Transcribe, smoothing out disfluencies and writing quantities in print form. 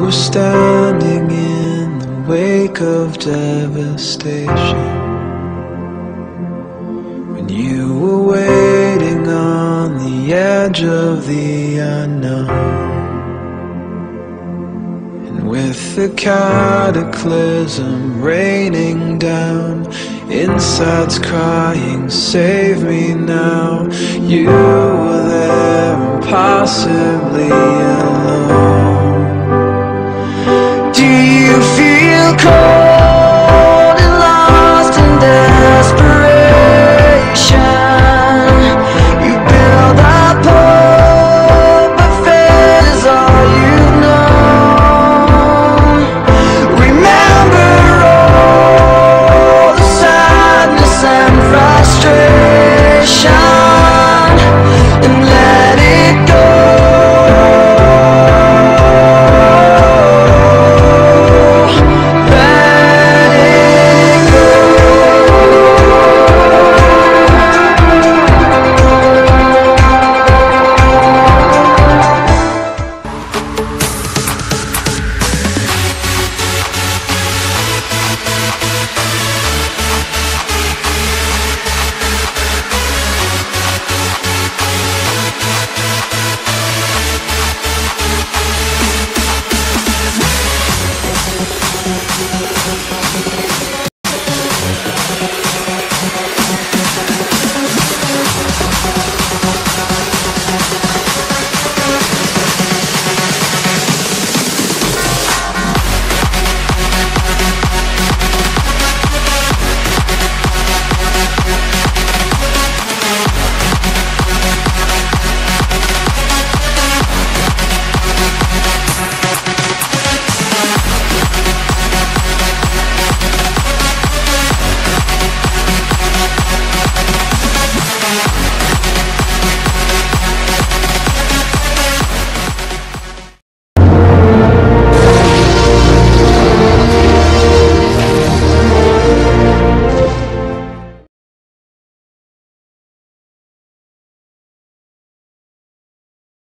were standing in the wake of devastation, when you were waiting on the edge of the unknown. And with the cataclysm raining down, insides crying, save me now, you were there impossibly alone. Do you feel cold and lost in desperation? You build up hope, but faith is all you know. Remember all the sadness and frustration.